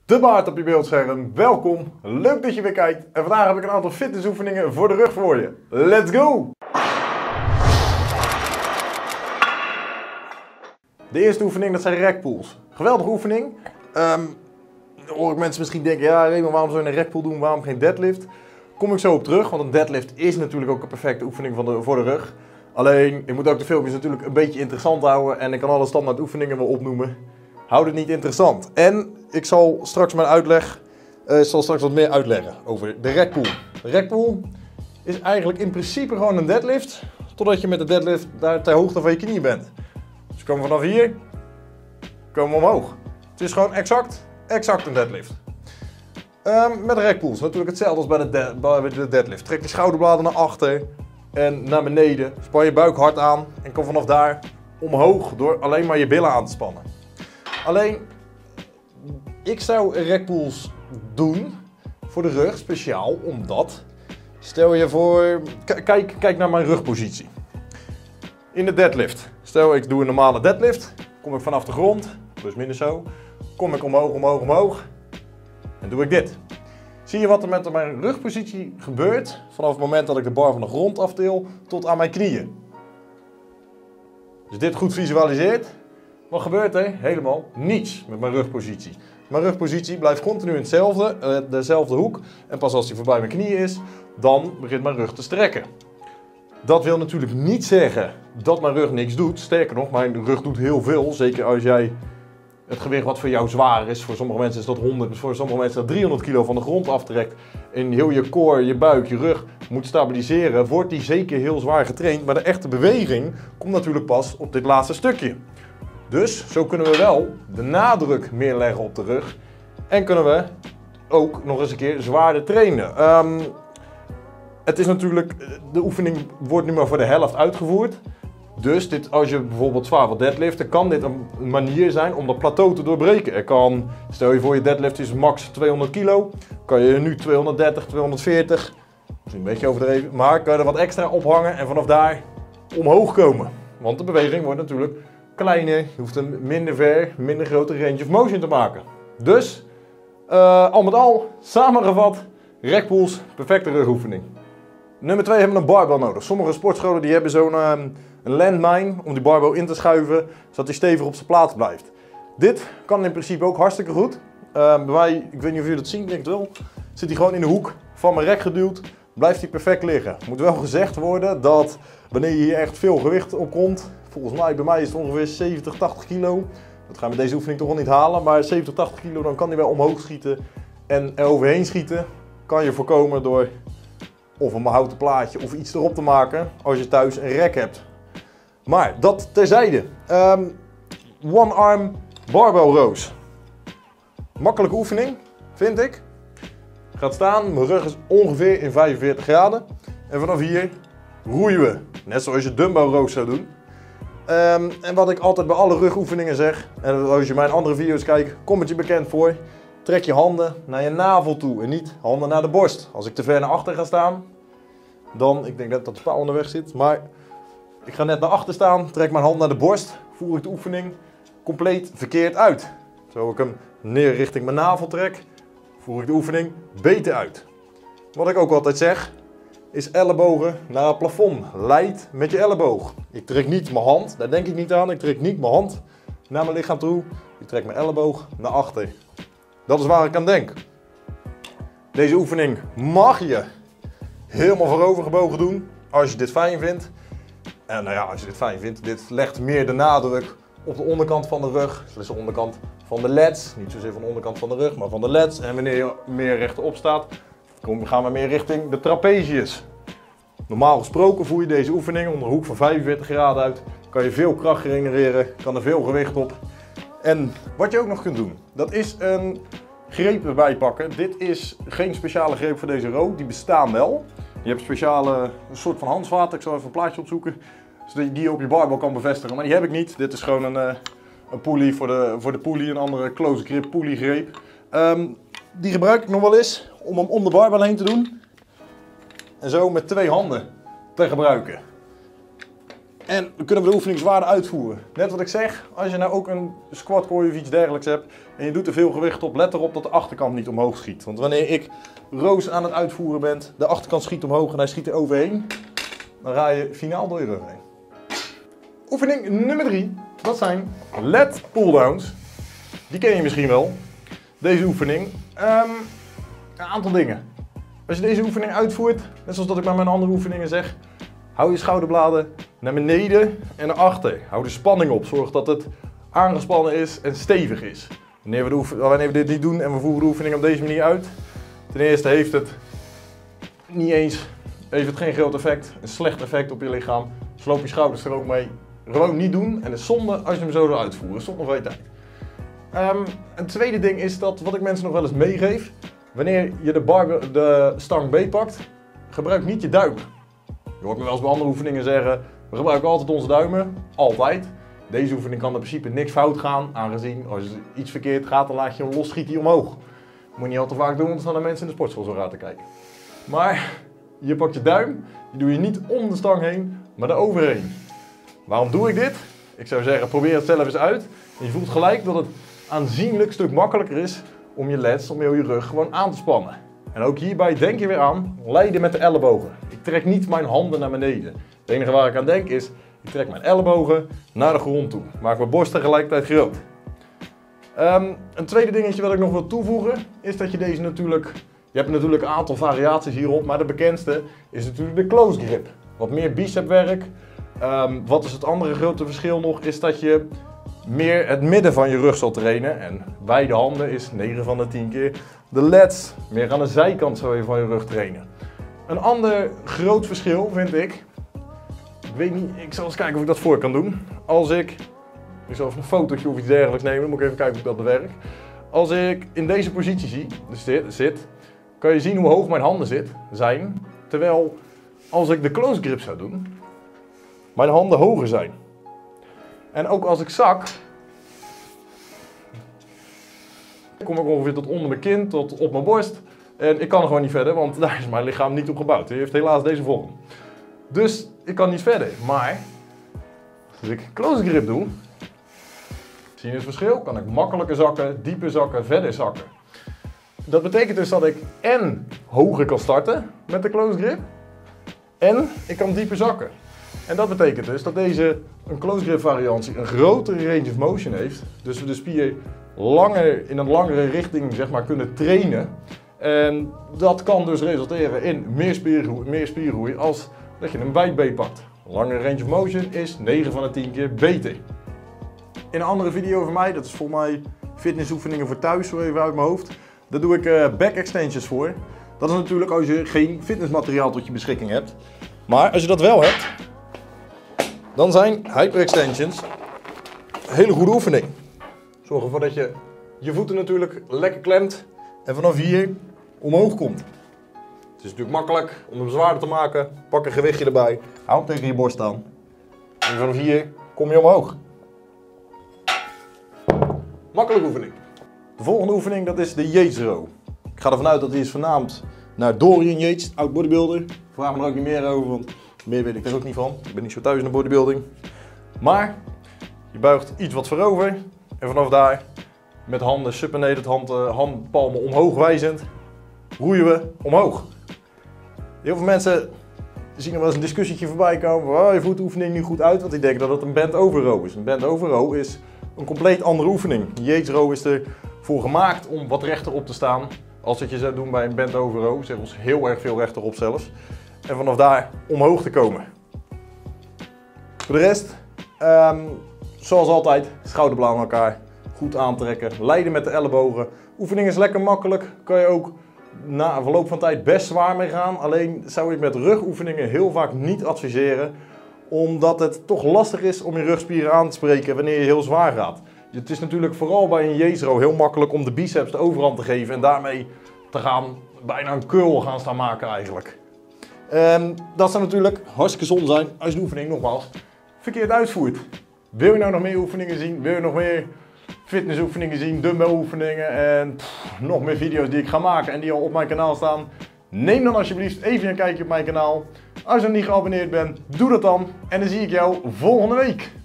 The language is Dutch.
De baard op je beeldscherm, welkom, leuk dat je weer kijkt en vandaag heb ik een aantal fitnessoefeningen voor de rug voor je. Let's go! De eerste oefening, dat zijn rekpulls. Geweldige oefening. Dan hoor ik mensen misschien denken, ja Raymond, waarom zou je een rekpull doen, waarom geen deadlift? Kom ik zo op terug, want een deadlift is natuurlijk ook een perfecte oefening voor de rug. Alleen, ik moet ook de filmpjes natuurlijk een beetje interessant houden en ik kan alle standaard oefeningen wel opnoemen. Houd het niet interessant. En ik zal straks wat meer uitleggen over de rekpull. De rekpull is eigenlijk in principe gewoon een deadlift, totdat je met de deadlift daar ter hoogte van je knieën bent. Dus we komen vanaf hier, komen we omhoog. Het is gewoon exact een deadlift. Met de rekpulls natuurlijk hetzelfde als bij de deadlift. Trek je schouderbladen naar achter en naar beneden. Span je buik hard aan en kom vanaf daar omhoog door alleen maar je billen aan te spannen. Alleen, ik zou rekpulls doen voor de rug speciaal omdat, stel je voor, kijk naar mijn rugpositie. In de deadlift, stel ik doe een normale deadlift, kom ik vanaf de grond, plus minus zo, kom ik omhoog en doe ik dit. Zie je wat er met mijn rugpositie gebeurt vanaf het moment dat ik de bar van de grond aftil tot aan mijn knieën. Dus dit goed visualiseert. Wat gebeurt er? Helemaal niets met mijn rugpositie. Mijn rugpositie blijft continu in dezelfde hoek. En pas als die voorbij mijn knieën is, dan begint mijn rug te strekken. Dat wil natuurlijk niet zeggen dat mijn rug niks doet. Sterker nog, mijn rug doet heel veel. Zeker als jij het gewicht wat voor jou zwaar is. Voor sommige mensen is dat 100, voor sommige mensen is dat 300 kilo van de grond aftrekt. En heel je core, je buik, je rug moet stabiliseren. Wordt die zeker heel zwaar getraind. Maar de echte beweging komt natuurlijk pas op dit laatste stukje. Dus zo kunnen we wel de nadruk meer leggen op de rug en kunnen we ook nog eens een keer zwaarder trainen. Het is natuurlijk, de oefening wordt nu maar voor de helft uitgevoerd. Dus als je bijvoorbeeld zwaar wilt deadliften, kan dit een manier zijn om dat plateau te doorbreken. Stel je voor je deadlift is max 200 kilo, kan je nu 230, 240, misschien een beetje overdreven, maar kan je er wat extra ophangen en vanaf daar omhoog komen. Want de beweging wordt natuurlijk kleiner, je hoeft een minder grote range of motion te maken. Dus, al met al, samengevat, rekpulls, perfecte rugoefening. Nummer 2 hebben we een barbell nodig. Sommige sportscholen die hebben zo'n een landmine om die barbell in te schuiven, zodat die stevig op zijn plaats blijft. Dit kan in principe ook hartstikke goed. Bij mij, ik weet niet of jullie dat zien, ik denk het wel, zit hij gewoon in de hoek van mijn rek geduwd, blijft hij perfect liggen. Moet wel gezegd worden dat wanneer je hier echt veel gewicht op komt, volgens mij, bij mij is het ongeveer 70, 80 kilo. Dat gaan we deze oefening toch wel niet halen, maar 70, 80 kilo, dan kan hij wel omhoog schieten. En er overheen schieten kan je voorkomen door of een houten plaatje of iets erop te maken als je thuis een rek hebt. Maar dat terzijde. One arm barbell rows. Makkelijke oefening, vind ik. Gaat staan, mijn rug is ongeveer in 45 graden. En vanaf hier roeien we, net zoals je dumbbell rows zou doen. En wat ik altijd bij alle rugoefeningen zeg, en als je mijn andere video's kijkt, komt het je bekend voor. Trek je handen naar je navel toe en niet handen naar de borst. Als ik te ver naar achter ga staan, dan, ik denk net dat de paal onderweg zit, maar ik ga net naar achter staan, trek mijn hand naar de borst, voer ik de oefening compleet verkeerd uit. Zo ik hem neer richting mijn navel trek, voer ik de oefening beter uit. Wat ik ook altijd zeg, is ellebogen naar het plafond. Leid met je elleboog. Ik trek niet mijn hand, daar denk ik niet aan. Ik trek niet mijn hand naar mijn lichaam toe. Ik trek mijn elleboog naar achter. Dat is waar ik aan denk. Deze oefening mag je helemaal voorover gebogen doen. Als je dit fijn vindt. En nou ja, als je dit fijn vindt, dit legt meer de nadruk op de onderkant van de rug. Dus de onderkant van de lats. Niet zozeer van de onderkant van de rug, maar van de lats. En wanneer je meer rechtop staat, gaan we meer richting de trapezius. Normaal gesproken voer je deze oefening onder een hoek van 45 graden uit. Kan je veel kracht genereren, kan er veel gewicht op. En wat je ook nog kunt doen, dat is een greep erbij pakken. Dit is geen speciale greep voor deze row, die bestaan wel. Je hebt speciale soort van handvaten, ik zal even een plaatje opzoeken. Zodat je die op je barbell kan bevestigen, maar die heb ik niet. Dit is gewoon een pulley voor de pulley, een andere close grip pulley greep. Die gebruik ik nog wel eens om hem om de barbell heen te doen. En zo met twee handen te gebruiken. En dan kunnen we de oefening zwaarder uitvoeren. Net wat ik zeg, als je nou ook een squat core of iets dergelijks hebt en je doet er veel gewicht op, let erop dat de achterkant niet omhoog schiet. Want wanneer ik rows aan het uitvoeren ben, de achterkant schiet omhoog en hij schiet er overheen, dan ga je finaal door je rug heen. Oefening nummer 3, dat zijn lat pulldowns. Die ken je misschien wel, deze oefening. Een aantal dingen. Als je deze oefening uitvoert, net zoals dat ik bij mijn andere oefeningen zeg, hou je schouderbladen naar beneden en naar achter. Hou de spanning op, zorg dat het aangespannen is en stevig is. Wanneer we dit niet doen en we voeren de oefening op deze manier uit, ten eerste heeft het geen groot effect, een slecht effect op je lichaam. Sloop je schouders er ook mee. Gewoon niet doen en het is zonde als je hem zo zou uitvoeren, zonde van je tijd. Een tweede ding is dat wat ik mensen nog wel eens meegeef, wanneer je de stang beetpakt, gebruik niet je duim. Je hoort me wel eens bij andere oefeningen zeggen, we gebruiken altijd onze duimen, altijd. Deze oefening kan in principe niks fout gaan, aangezien als iets verkeerd gaat, dan laat je hem los, schiet hij omhoog. Moet je niet al te vaak doen, want dan staan de mensen in de sportschool zo raar te kijken. Maar je pakt je duim, die doe je niet om de stang heen, maar eroverheen. Waarom doe ik dit? Ik zou zeggen, probeer het zelf eens uit. En je voelt gelijk dat het aanzienlijk stuk makkelijker is om je lats, om je rug gewoon aan te spannen. En ook hierbij denk je weer aan, leiden met de ellebogen. Ik trek niet mijn handen naar beneden. Het enige waar ik aan denk is, ik trek mijn ellebogen naar de grond toe. Maak mijn borst tegelijkertijd groot. Een tweede dingetje wat ik nog wil toevoegen, is dat je deze natuurlijk... Je hebt natuurlijk een aantal variaties hierop, maar de bekendste is natuurlijk de close grip. Wat meer bicepwerk. Wat is het andere grote verschil nog, is dat je meer het midden van je rug zal trainen. En beide handen is 9 van de 10 keer. De lats, meer aan de zijkant zal je van je rug trainen. Een ander groot verschil vind ik weet niet, ik zal eens kijken of ik dat voor kan doen. Ik zal even een fotootje of iets dergelijks nemen, dan moet ik even kijken of ik dat bewerk. Als ik in deze positie zit, kan je zien hoe hoog mijn handen zijn. Terwijl als ik de close grip zou doen, mijn handen hoger zijn. En ook als ik zak, kom ik ongeveer tot onder mijn kin, tot op mijn borst. En ik kan er gewoon niet verder, want daar is mijn lichaam niet op gebouwd. Hij heeft helaas deze vorm. Dus ik kan niet verder. Maar als ik close grip doe, zie je het verschil? Kan ik makkelijker zakken, dieper zakken, verder zakken. Dat betekent dus dat ik en hoger kan starten met de close grip en ik kan dieper zakken. En dat betekent dus dat deze een close grip variantie een grotere range of motion heeft. Dus we de spier in een langere richting zeg maar, kunnen trainen. En dat kan dus resulteren in meer spiergroei als dat je een wijd beet pakt. Een langere range of motion is 9 van de 10 keer beter. In een andere video van mij, dat is volgens mij fitnessoefeningen voor thuis, zo even uit mijn hoofd. Daar doe ik back extensions voor. Dat is natuurlijk als je geen fitnessmateriaal tot je beschikking hebt. Maar als je dat wel hebt, dan zijn hyper extensions een hele goede oefening. Zorg ervoor dat je je voeten natuurlijk lekker klemt en vanaf hier omhoog komt. Het is natuurlijk makkelijk om hem zwaarder te maken. Pak een gewichtje erbij, hou hem tegen je borst aan. En vanaf hier kom je omhoog. Makkelijke oefening. De volgende oefening, dat is de Yates row. Ik ga ervan uit dat die is vernaamd naar Dorian Yates, oud bodybuilder. Vraag me er ook niet meer over, want meer weet ik er ook niet van. Ik ben niet zo thuis in de bodybuilding. Maar je buigt iets wat voorover en vanaf daar met handen supinated, handpalmen omhoog wijzend, roeien we omhoog. Heel veel mensen zien er wel eens een discussietje voorbij komen van, je voert de oefening niet goed uit, want die denken dat het een bend-over row is. Een bend-over row is een compleet andere oefening. De Yates row is ervoor gemaakt om wat rechterop te staan. Als dat je zou doen bij een bend-over row, zelfs heel erg veel rechterop zelfs. En vanaf daar omhoog te komen. Voor de rest, zoals altijd, schouderbladen aan elkaar. Goed aantrekken, leiden met de ellebogen. Oefening is lekker makkelijk, kan je ook na verloop van tijd best zwaar mee gaan. Alleen zou ik met rugoefeningen heel vaak niet adviseren. Omdat het toch lastig is om je rugspieren aan te spreken wanneer je heel zwaar gaat. Het is natuurlijk vooral bij een Yates row heel makkelijk om de biceps de overhand te geven. En daarmee te gaan, bijna een curl gaan staan maken eigenlijk. Dat zou natuurlijk hartstikke zonde zijn als je de oefening nogmaals verkeerd uitvoert. Wil je nou nog meer oefeningen zien? Wil je nog meer fitnessoefeningen zien, dumbbell oefeningen en nog meer video's die ik ga maken en die al op mijn kanaal staan? Neem dan alsjeblieft even een kijkje op mijn kanaal. Als je nog niet geabonneerd bent, doe dat dan. En dan zie ik jou volgende week.